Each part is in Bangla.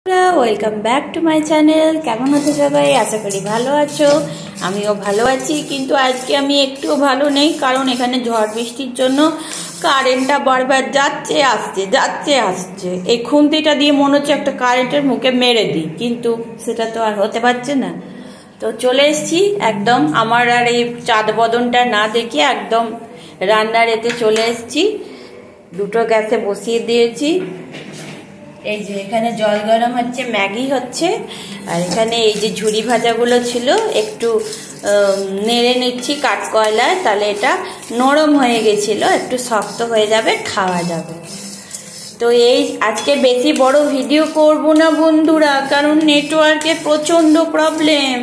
Welcome back to my channel. কেমন আছো সবাই? আশা করি ভালো আছো। আমিও ভালো আছি, কিন্তু আজকে আমি একটুও ভালো নেই, কারণ এখানে ঝড় বৃষ্টির জন্য কারেন্টটা বারবার যাচ্ছে আসছে। এই খুন্তিটা দিয়ে মনে হচ্ছে একটা কারেন্টের মুখে মেরে দিই, কিন্তু সেটা তো আর হতে পারছে না। তো চলে এসছি একদম, আমার আর এই চাঁদ বদনটা না দেখে একদম রান্নার এতে চলে এসছি। দুটো গ্যাসে বসিয়ে দিয়েছি। এই যে এখানে জল গরম হচ্ছে, ম্যাগি হচ্ছে, আর এখানে এই যে ঝুরি ভাজাগুলো ছিল একটু নেড়ে নিচ্ছি কাঠকয়লায়, তাহলে এটা নরম হয়ে গেছিল, একটু শক্ত হয়ে যাবে, খাওয়া যাবে। তো এই আজকে বেশি বড় ভিডিও করব না বন্ধুরা, কারণ নেটওয়ার্কের প্রচন্ড প্রবলেম।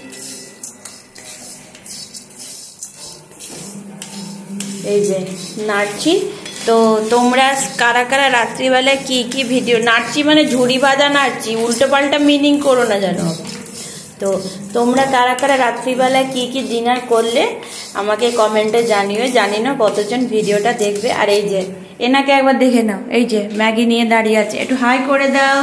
এই যে নাড়ছি। তো তোমরা কারা কারা রাত্রিবেলায় কি কি ভিডিও, নাড়ছি মানে ঝুড়ি ভাজা নাড়ছি, উল্টো পাল্টা মিনিং করো না যেন। তো তোমরা কারা কারা রাত্রিবেলায় কি কি ডিনার করলে আমাকে কমেন্টে জানিও। জানি না কতজন ভিডিওটা দেখবে। আর এই যে এনাকে একবার দেখে নাও, এই যে ম্যাগি নিয়ে দাঁড়িয়ে আছে, একটু হাই করে দাও।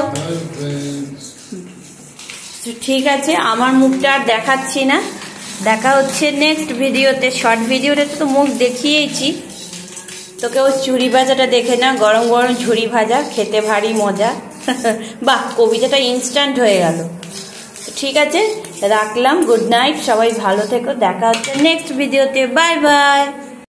ঠিক আছে, আমার মুখটা আর দেখাচ্ছি না, দেখা হচ্ছে নেক্সট ভিডিওতে। শর্ট ভিডিওতে তো মুখ দেখিয়েছি, তোকে ওই ঝুড়ি ভাজাটা দেখে না, গরম গরম ঝুড়ি ভাজা খেতে ভারী মজা। বাহ, কবিতাটা ইনস্ট্যান্ট হয়ে গেল। ঠিক আছে, রাখলাম। গুড নাইট, সবাই ভালো থেকো, দেখা হচ্ছে নেক্সট ভিডিওতে। Bye by.